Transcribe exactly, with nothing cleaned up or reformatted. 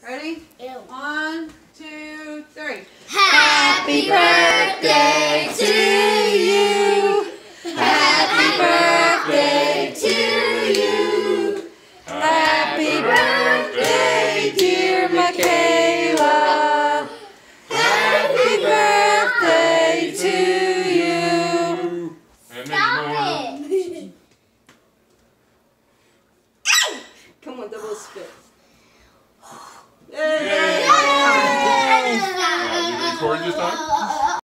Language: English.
Ready? Ew. One, two, three. Happy birthday to you. Happy birthday to you. Happy birthday, dear Makayla. Happy birthday to you. Stop it. Come on, double spit. Yay! Yay! Uh, did you record this time?